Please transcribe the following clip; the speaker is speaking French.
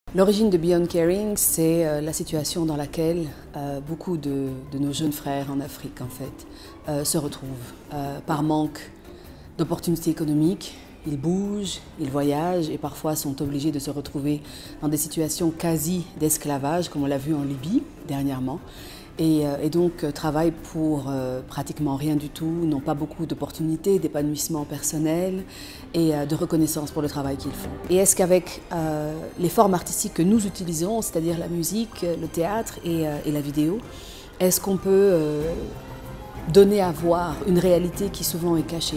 L'origine de Beyond Caring, c'est la situation dans laquelle beaucoup de nos jeunes frères en Afrique en fait, se retrouvent. Par manque d'opportunités économiques, ils bougent, ils voyagent et parfois sont obligés de se retrouver dans des situations quasi d'esclavage, comme on l'a vu en Libye dernièrement. Et donc travaillent pour pratiquement rien du tout, n'ont pas beaucoup d'opportunités, d'épanouissement personnel et de reconnaissance pour le travail qu'ils font. Et est-ce qu'avec les formes artistiques que nous utilisons, c'est-à-dire la musique, le théâtre et la vidéo, est-ce qu'on peut donner à voir une réalité qui souvent est cachée ?